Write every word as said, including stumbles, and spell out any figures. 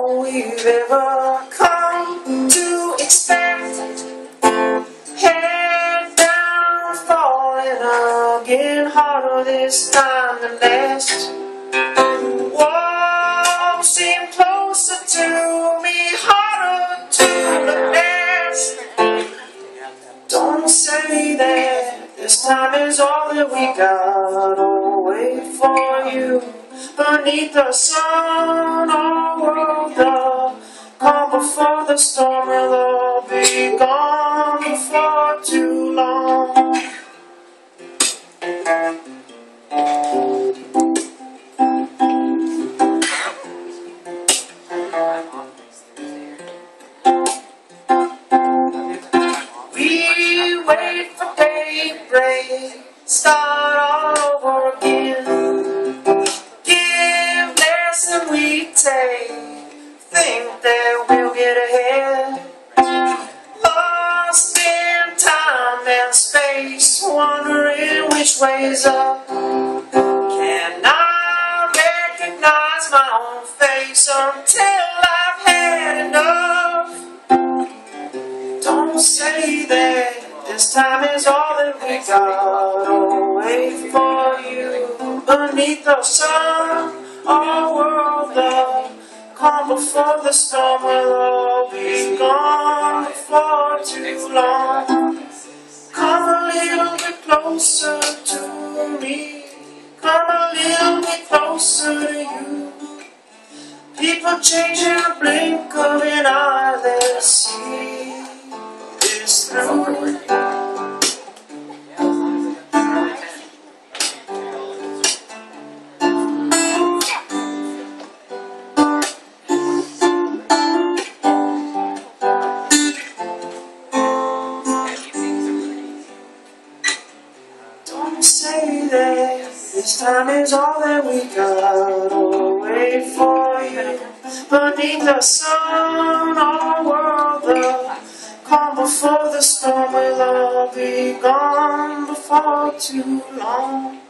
all we've ever come to expect. Head down, falling again, harder this time than last. Walls seem closer to me, harder to the last. Don't say that this time is all that we got. I'll wait for you beneath the sun. All world up, calm before the storm. We'll all be gone before too long. We wait for daybreak, start all over again. Give less than we take, think that we'll get ahead. Lost in time and space, wondering which way's up. Can I recognize my own face until I've had enough? Don't say that this time is all that we got. I'll wait for you beneath the sun. Our world up, calm before the storm. We'll all be gone before too long. Come a little bit closer to me, come a little bit closer to you. People change in a blink of an eye. Let's see this through. Don't say that this time is all that we got. I'll wait for you beneath the sun. Our world up, calm before the storm. We'll all be gone before too long.